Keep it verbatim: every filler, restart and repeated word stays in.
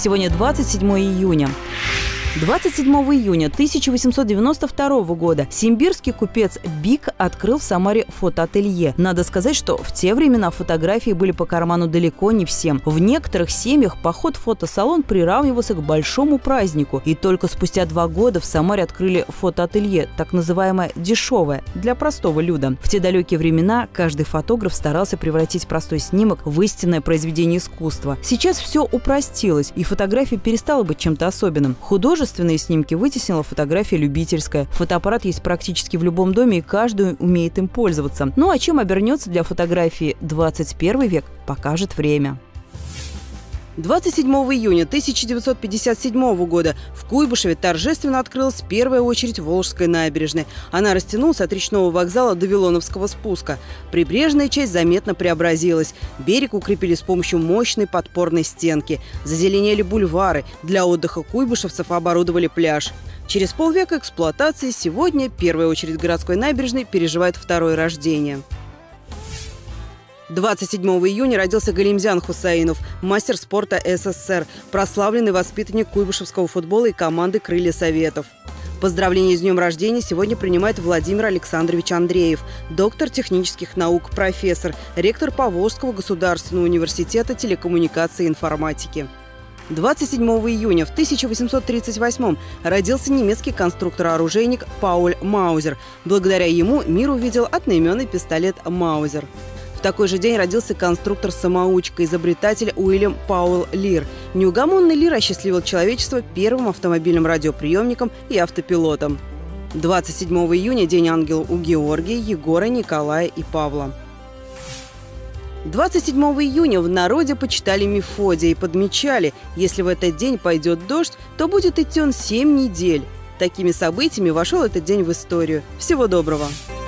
Сегодня двадцать седьмое июня. двадцать седьмого июня тысяча восемьсот девяносто второго года симбирский купец Бик открыл в Самаре фотоателье. Надо сказать, что в те времена фотографии были по карману далеко не всем. В некоторых семьях поход в фотосалон приравнивался к большому празднику. И только спустя два года в Самаре открыли фотоателье, так называемое «дешевое», для простого люда. В те далекие времена каждый фотограф старался превратить простой снимок в истинное произведение искусства. Сейчас все упростилось, и фотография перестала быть чем-то особенным. Художественные Художественные снимки вытеснила фотография любительская. Фотоаппарат есть практически в любом доме, и каждый умеет им пользоваться. Ну а чем обернется для фотографии двадцать первый век, покажет время. двадцать седьмого июня тысяча девятьсот пятьдесят седьмого года в Куйбышеве торжественно открылась первая очередь Волжской набережной. Она растянулась от речного вокзала до Вилоновского спуска. Прибрежная часть заметно преобразилась. Берег укрепили с помощью мощной подпорной стенки. Зазеленели бульвары. Для отдыха куйбышевцев оборудовали пляж. Через полвека эксплуатации сегодня первая очередь городской набережной переживает второе рождение. двадцать седьмого июня родился Галимзян Хусаинов, мастер спорта СССР, прославленный воспитанник куйбышевского футбола и команды «Крылья Советов». Поздравления с днем рождения сегодня принимает Владимир Александрович Андреев, доктор технических наук, профессор, ректор Поволжского государственного университета телекоммуникации и информатики. двадцать седьмого июня в тысяча восемьсот тридцать восьмом родился немецкий конструктор-оружейник Пауль Маузер. Благодаря ему мир увидел одноименный пистолет «Маузер». В такой же день родился конструктор-самоучка, изобретатель Уильям Пауэлл Лир. Неугомонный Лир осчастливил человечество первым автомобильным радиоприемником и автопилотом. двадцать седьмого июня – День ангела у Георгия, Егора, Николая и Павла. двадцать седьмого июня в народе почитали Мефодия и подмечали, если в этот день пойдет дождь, то будет идти он семь недель. Такими событиями вошел этот день в историю. Всего доброго!